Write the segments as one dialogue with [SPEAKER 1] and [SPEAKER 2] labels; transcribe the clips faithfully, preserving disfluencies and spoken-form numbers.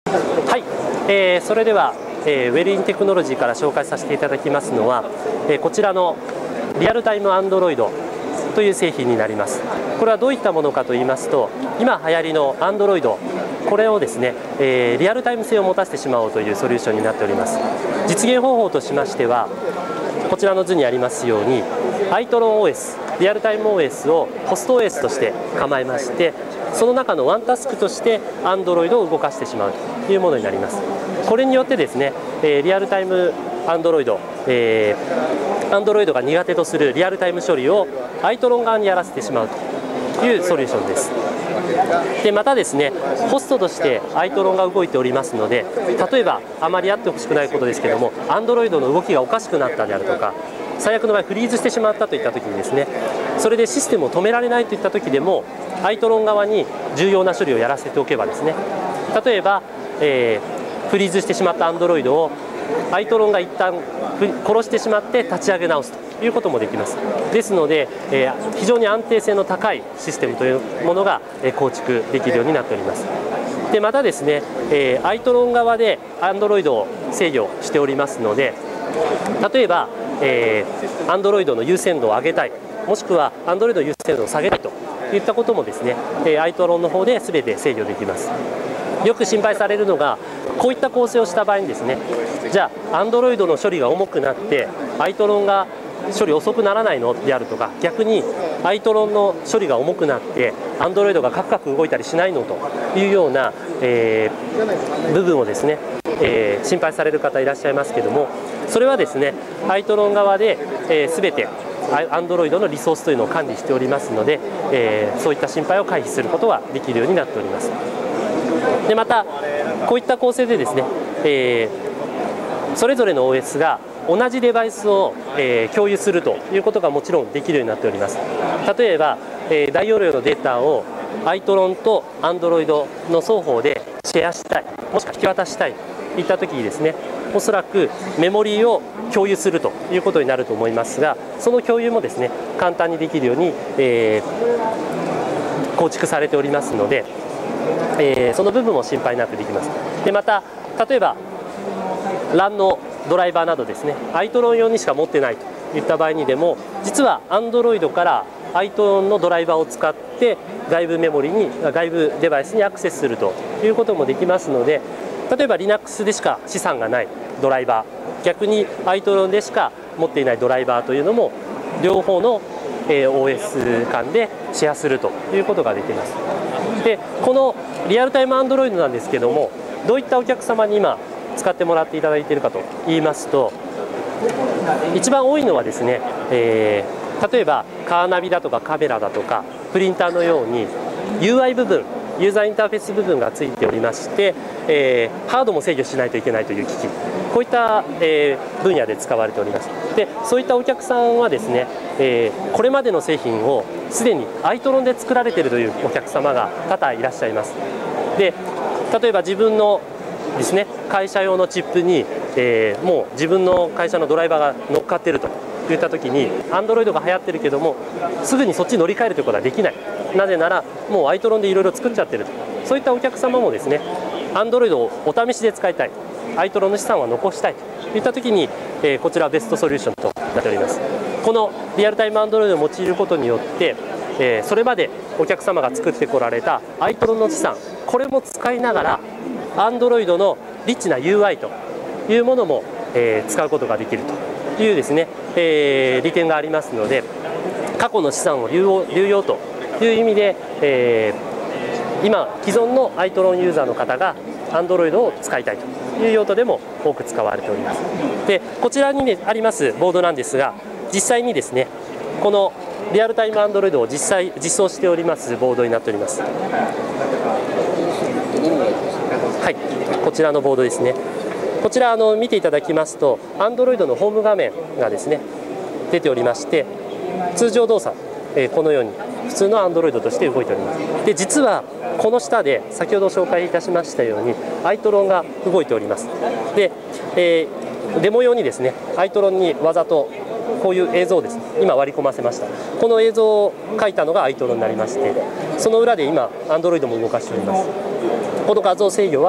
[SPEAKER 1] はい、えー、それでは、えー、ウェルインテクノロジーから紹介させていただきますのは、えー、こちらのリアルタイムアンドロイドという製品になります。これはどういったものかと言いますと、今流行りのアンドロイド、これをですね、えー、リアルタイム性を持たせてしまおうというソリューションになっております。実現方法としましては、こちらの図にありますように アイトロンオーエス、リアルタイム オーエス をホスト オーエス として構えまして、その中のワンタスクとして Android を動かしてしまうというものになります。これによってですね、えー、リアルタイム Android、えー、Android が苦手とするリアルタイム処理を アイトロン 側にやらせてしまうというソリューションです。でまたですね、ホストとして アイトロン が動いておりますので、例えばあまりあってほしくないことですけども、Android の動きがおかしくなったであるとか、最悪の場合フリーズしてしまったといったときにですね、それでシステムを止められないといったときでも アイトロン 側に重要な処理をやらせておけばですね、例えば、えー、フリーズしてしまった Android を アイトロン が一旦殺してしまって立ち上げ直すということもできます。ですので、えー、非常に安定性の高いシステムというものが、えー、構築できるようになっております。でまたですね、えー、アイトロン 側で Android を制御しておりますので、例えば、えー、Android の優先度を上げたい、もしくは Android の優先度を下げたいといったこともですね、えー、アイトロン の方で全て制御できます。よく心配されるのが、こういった構成をした場合にですね、じゃあ Android の処理が重くなって アイトロン が処理遅くならないのであるとか、逆に アイトロン の処理が重くなって Android がカクカク動いたりしないのというような、えー、部分をですね、えー、心配される方いらっしゃいますけども、それはですね、アイトロン 側で、えー、全て Android のリソースというのを管理しておりますので、えー、そういった心配を回避することができるようになっております。でまたこういった構成でですね、えー、それぞれの オーエス が同じデバイスを、えー、共有するということがもちろんできるようになっております。例えば、えー、大容量のデータを アイトロン と Android の双方でシェアしたい、もしくは引き渡したいといったときにですね、おそらくメモリーを共有するということになると思いますが、その共有もですね、簡単にできるように、えー、構築されておりますので、えー、その部分も心配なくできます。でまた例えば ラン のドライバーなどですね、アイトロン 用にしか持ってないといった場合にでも、実は Android から アイトロン のドライバーを使って外部メモリに外部デバイスにアクセスするということもできますので、例えば Linux でしか資産がないドライバー、逆に アイトロン でしか持っていないドライバーというのも両方の オーエス 間でシェアするということができます。でこのリアルタイム Android なんですけども、どういったお客様に今使ってもらっていただいているかと言いますと、一番多いのはですね、えー、例えばカーナビだとかカメラだとかプリンターのように ユーアイ 部分、ユーザーインターフェース部分がついておりまして、えー、ハードも制御しないといけないという機器、こういった、えー、分野で使われております。でそういったお客さんはですね、えー、これまでの製品をすでに アイトロン で作られているというお客様が多々いらっしゃいます。で例えば自分のですね、会社用のチップに、えー、もう自分の会社のドライバーが乗っかっているといったときに、Android が流行ってるけどもすぐにそっちに乗り換えるということはできない、なぜならもう アイトロン でいろいろ作っちゃってると、そういったお客様もですね、Android をお試しで使いたい、アイトロン の資産は残したいといったときに、えー、こちらはベストソリューションとなっております。このリアルタイム Android を用いることによって、えー、それまでお客様が作ってこられた アイトロン の資産、これも使いながらAndroid のリッチな ユーアイ というものも、えー、使うことができるというですね、えー、利点がありますので、過去の資産を流用、流用という意味で、えー、今既存の アイトロン ユーザーの方が Android を使いたいという用途でも多く使われております。でこちらに、ね、ありますボードなんですが、実際にですね、このリアルタイム Android を実際実装しておりますボードになっております。はい、こちらのボードですね。こちらあの見ていただきますと Android のホーム画面がですね出ておりまして、通常動作、えー、このように普通の Android として動いております。で実はこの下で先ほど紹介いたしましたように アイトロン が動いております。で、えー、デモ用にですね アイトロン にわざとこういう映像をですね今割り込ませました。この映像を書いたのが アイトロン になりまして、その裏で今 Android も動かしております。この画像制御は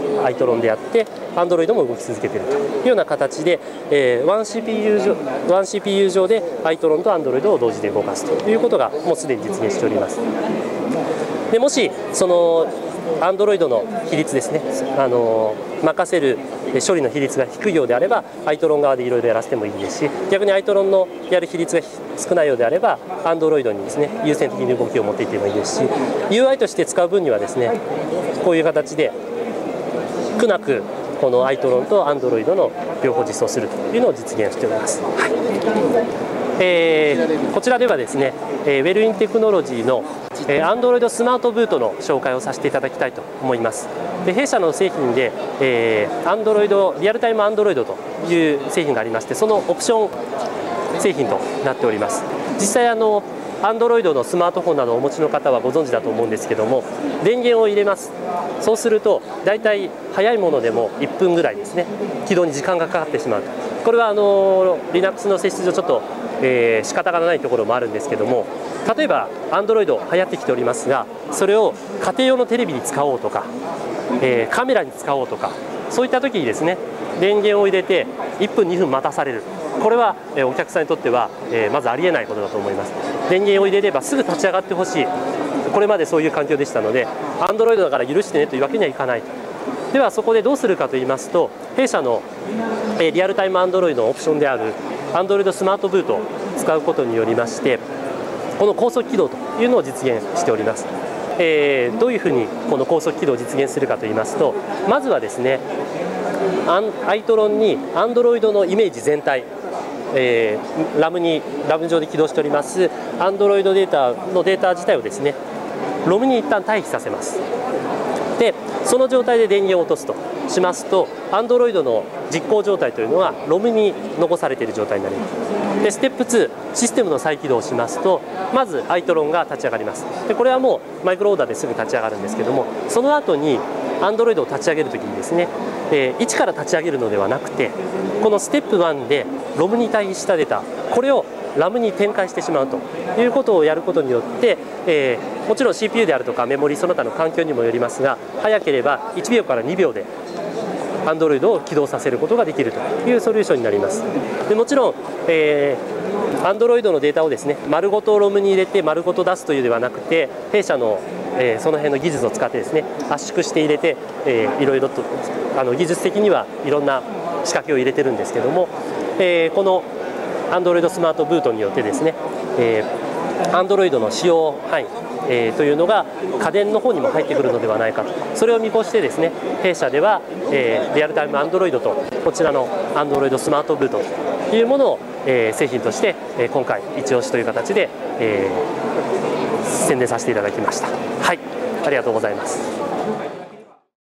[SPEAKER 1] アイトロンであって Android も動き続けているというような形で、えー、ワン シーピーユー 上、ワン シーピーユー 上でアイトロンと Android を同時で動かすということがもうすでに実現しております。でもしそのAndroid の比率ですね、あの任せる処理の比率が低いようであれば アイトロン 側でいろいろやらせてもいいですし、逆に アイトロン のやる比率が少ないようであれば Android にですね優先的に動きを持っていってもいいですし、 ユーアイ として使う分にはですねこういう形で苦なくこの アイトロン と Android の両方実装するというのを実現しております。はい、えー、こちらではですね、えー、ウェルインテクノロジーのえー、Android スマートブートの紹介をさせていただきたいと思います。で弊社の製品で、えー、Android リアルタイム Android という製品がありまして、そのオプション製品となっております。実際あの Android のスマートフォンなどをお持ちの方はご存知だと思うんですけども、電源を入れます。そうするとだいたい早いものでもいっぷんぐらいですね起動に時間がかかってしまうと。これはあの Linux の性質上ちょっと、えー、仕方がないところもあるんですけども、例えば Android 流行ってきておりますが、それを家庭用のテレビに使おうとか、えー、カメラに使おうとか、そういった時にですね電源を入れていっぷんにふん待たされる、これは、えー、お客さんにとっては、えー、まずありえないことだと思います。電源を入れればすぐ立ち上がってほしい、これまでそういう環境でしたので Android だから許してねというわけにはいかないと。ではそこでどうするかといいますと、弊社の、えー、リアルタイム Android のオプションである Android スマートブートを使うことによりまして、この高速起動というのを実現しております。えー、どういうふうにこの高速起動を実現するかといいますと、まずはですねアイトロンに Android のイメージ全体、えー、ラム に ラム 上で起動しております Android データのデータ自体をですね ロム に一旦待避させます。でその状態で電源を落とすとしますと Android の実行状態というのは ロム に残されている状態になります。でステップツー、システムの再起動をしますと、まずアイトロンが立ち上がります。でこれはもうマイクロオーダーですぐ立ち上がるんですけども、その後に Android を立ち上げるときにですね、えー、一から立ち上げるのではなくて、このステップワンで ロム に対比したデータ、これを ラム に展開してしまうということをやることによって、えー、もちろん シーピーユー であるとかメモリその他の環境にもよりますが、早ければいちびょうからにびょうでAndroid を起動させることができるというソリューションになります。でもちろん、えー、Android のデータをですね丸ごと ロム に入れて丸ごと出すというではなくて、弊社の、えー、その辺の技術を使ってですね圧縮して入れて、えー、いろいろとあの技術的にはいろんな仕掛けを入れてるんですけども、えー、この Android スマートブートによってですね、えー、Android の使用範囲えー、というのが家電の方にも入ってくるのではないかと、それを見越してですね弊社では、えー、リアルタイム Android とこちらの Android スマートブートというものを、えー、製品として、えー、今回一押しという形で、えー、宣伝させていただきました。はい、ありがとうございます。